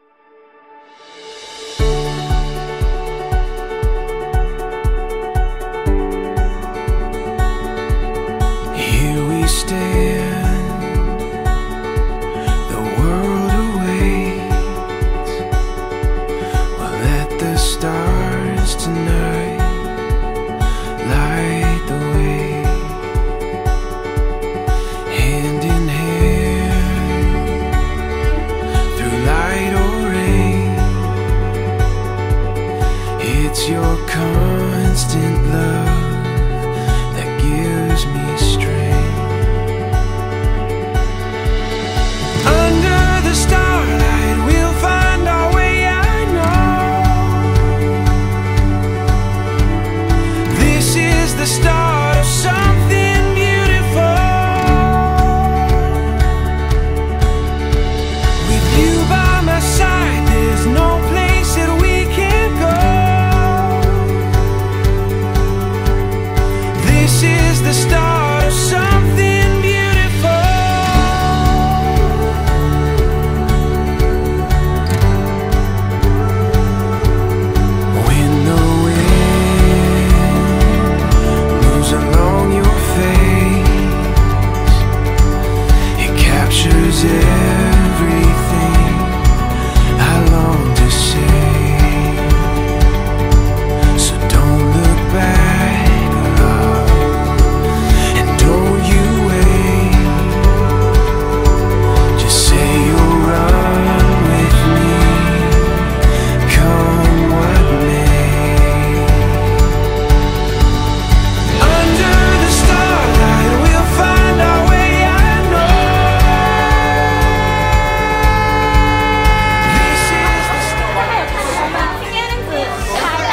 Here we stand, the world awaits. We'll let the stars tonight light the way. Hand in hand, through light or rain. It's your constant love that gives me strength. Under the starlight we'll find our way, I know. This is the start of something beautiful. With you by my side, there's no place that we can't go. This is the start of something beautiful. When the wind moves along your face, it captures everything I long to say. So don't look back, love, and don't you wait. Just say you'll run with me, come what may. Under the starlight we'll find our way, I know. This is the start. 今天是开打。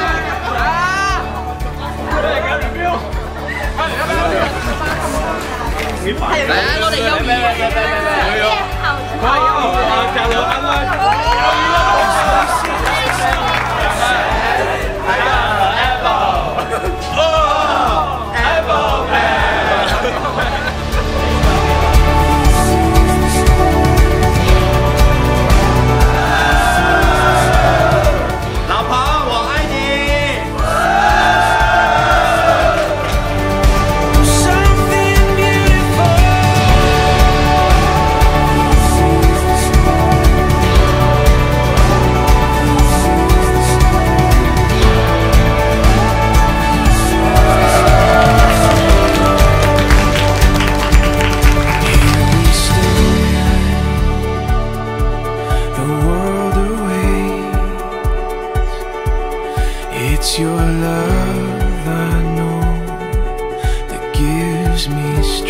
嚟啊！我哋有面， 好， 加油安慰。老婆，我爱你。 Something beautiful. Here we stand, the world awaits. It's your love, I know, that gives me strength.